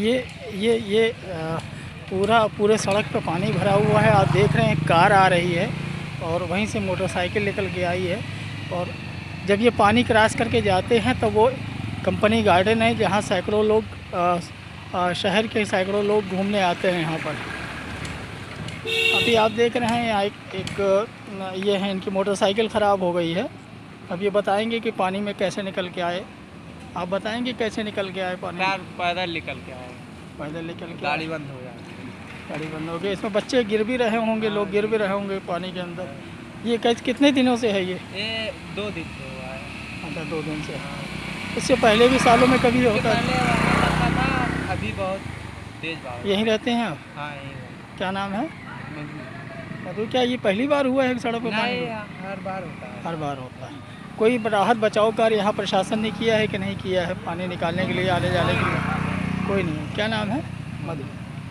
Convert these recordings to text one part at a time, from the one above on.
ये पूरे सड़क पे पानी भरा हुआ है। आप देख रहे हैं कार आ रही है और वहीं से मोटरसाइकिल निकल के आई है। और जब ये पानी क्रॉस करके जाते हैं तो वो कंपनी गार्डन है जहाँ सैकड़ों लोग शहर के सैकड़ों लोग घूमने आते हैं यहाँ पर। अभी आप देख रहे हैं यहाँ एक ये है, इनकी मोटरसाइकिल ख़राब हो गई है। अब ये बताएंगे कि पानी में कैसे निकल के आए। आप बताएंगे कैसे निकल के आए पानी? पैदल निकल के आए। पैदल निकल के गाड़ी बंद हो गई। गाड़ी बंद हो गई। इसमें बच्चे गिर भी रहे होंगे, लोग गिर भी रहे होंगे पानी के अंदर। ये कितने दिनों से है ये? 2 दिन से हुआ है। अच्छा, 2 दिन से। इससे पहले भी सालों में कभी होता पहले वहाँ था, अभी बहुत तेज बारिश। यहीं रहते हैं आप? हाँ, यहीं। क्या नाम है? मधु। क्या ये पहली बार हुआ है सड़क पर पानी? हर बार होता है। हर बार होता है। कोई राहत बचाव कार्य यहाँ प्रशासन ने किया है कि नहीं किया है पानी निकालने के लिए, आने जाने के लिए? कोई नहीं है। क्या नाम है? मधु।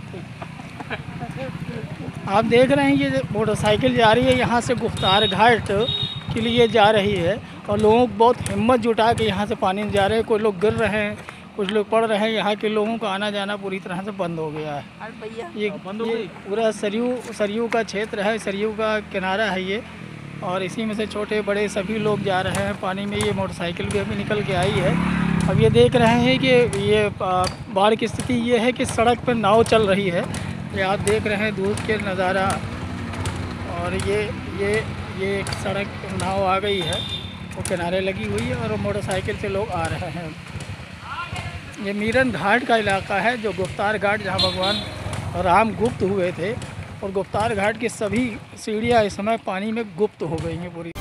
आप देख रहे हैं ये मोटरसाइकिल जा रही है यहाँ से गुफ्तार घाट के लिए जा रही है और लोग बहुत हिम्मत जुटा के यहाँ से पानी में जा रहे हैं। कोई लोग गिर रहे हैं, कुछ लोग पड़ रहे हैं। यहाँ के लोगों का आना जाना पूरी तरह से बंद हो गया है। ये पूरा सरयू का क्षेत्र है, सरयू का किनारा है ये। और इसी में से छोटे बड़े सभी लोग जा रहे हैं पानी में। ये मोटरसाइकिल भी अभी निकल के आई है। अब ये देख रहे हैं कि ये बाढ़ की स्थिति ये है कि सड़क पर नाव चल रही है। ये आप देख रहे हैं दूर के नज़ारा। और ये एक सड़क नाव आ गई है, वो किनारे लगी हुई है और मोटरसाइकिल से लोग आ रहे हैं। ये मीरन घाट का इलाका है, जो गुफ्तार घाट जहाँ भगवान राम गुप्त हुए थे। और गुफ्तार घाट की सभी सीढ़ियाँ इस समय पानी में गुप्त हो गई हैं पूरी